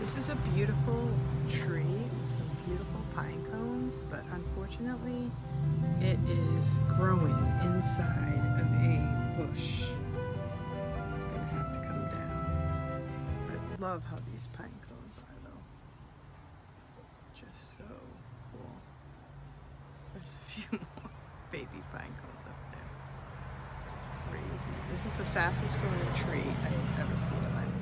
This is a beautiful tree with some beautiful pine cones, but unfortunately it is growing inside of a bush. It's gonna have to come down. I love how these pine cones are though. Just so cool. There's a few more baby pine cones up there. Crazy. This is the fastest growing tree I've ever seen in my life.